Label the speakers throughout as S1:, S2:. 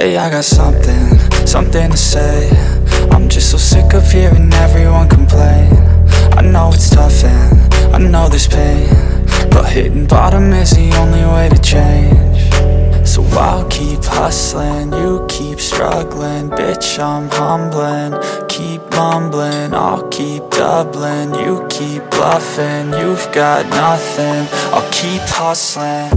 S1: Hey, I got something to say. I'm just so sick of hearing everyone complain. I know it's tough and I know there's pain, but hitting bottom is the only way to change. So I'll keep hustling, you keep struggling. Bitch, I'm humbling, keep mumbling. I'll keep doubling, you keep bluffing. You've got nothing, I'll keep hustling.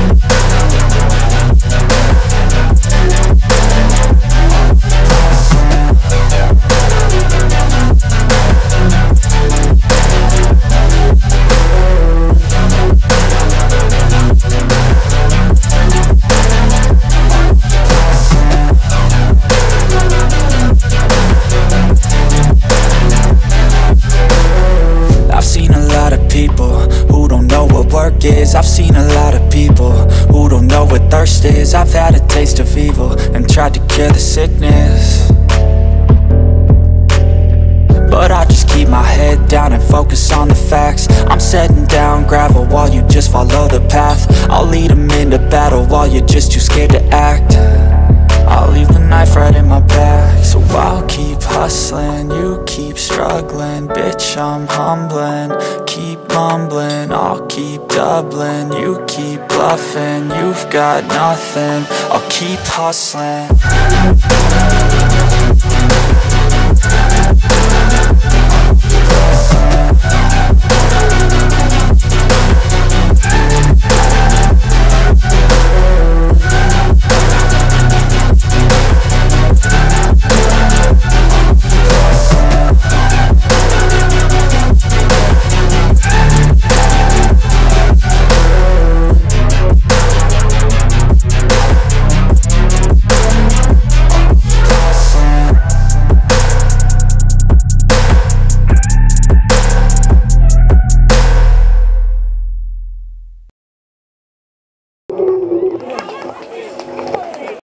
S1: I've seen a lot of people who don't know what thirst is. I've had a taste of evil and tried to cure the sickness, but I just keep my head down and focus on the facts. I'm setting down gravel while you just follow the path. I'll lead them into battle while you're just too scared to act. I'll leave the knife right in my back. So I'll keep hustling, you keep struggling. Bitch, I'm humbling, keep mumbling. I'll keep doubling, you keep bluffing. You've got nothing, I'll keep hustling.